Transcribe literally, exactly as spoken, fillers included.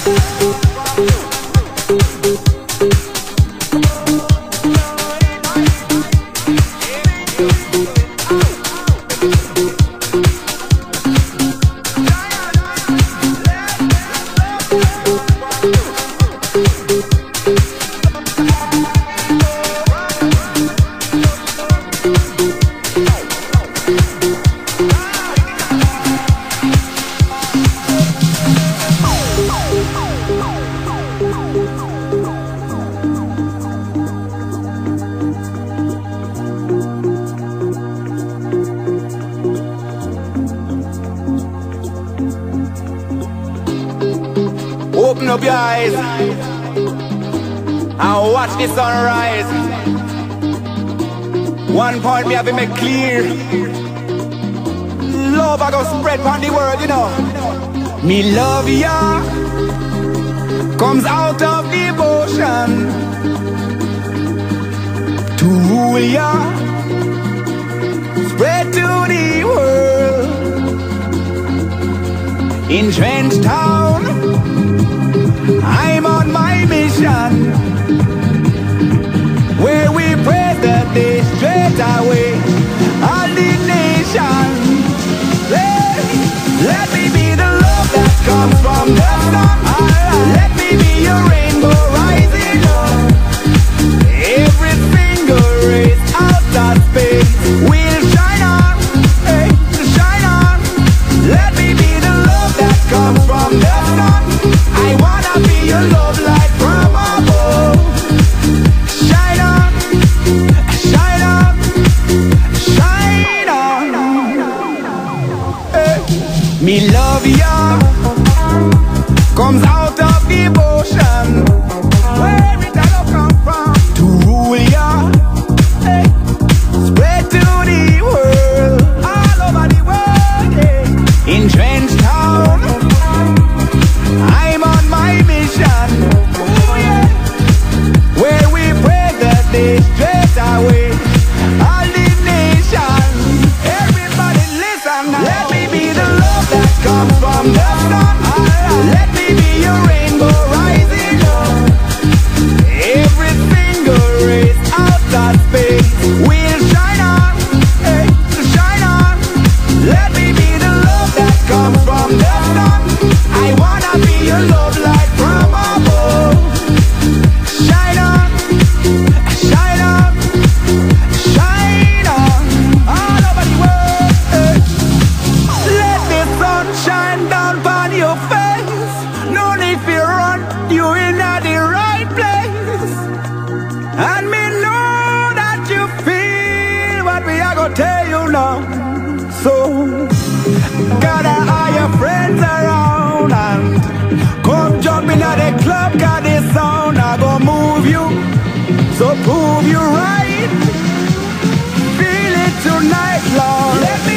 Open up your eyes and watch the sunrise. One point me have to make clear: love I go spread on the world, you know. Me love ya comes out of devotion to rule ya, spread to the world. In Trench Town, I'm on my mission, where we pray that they straight away all the nation. Let, let me be the love that comes from the sun. Let me be your rainbow rising up. Every single race out of space will shine on, hey, shine on. Let me be the love that comes from the sun. I wanna be your love light from above. Shine on, shine on, shine on. Hey. Me love ya comes out of devotion, where it all come from, to rule ya, hey. Spread to the world, all over the world, yeah. In Trench Town, I'm on my mission, ooh, yeah. Where we pray that they straight away all the nation. Everybody listen now. Let me be the love that comes from the sun. Let me be your rainbow rising up. Every single race out of space will shine on, hey, shine on. Let me be the love that comes from the sun. I wanna be your love light from above. Shine on, shine on, shine on, all over the world, hey. Let the sun shine down upon your face. No need for run, you in the right place. And me know that you feel what we are gonna tell you now. So gather all your friends around and come jump in at the club, cause this sound I go move you. So prove you right. Feel it tonight, Lord. Let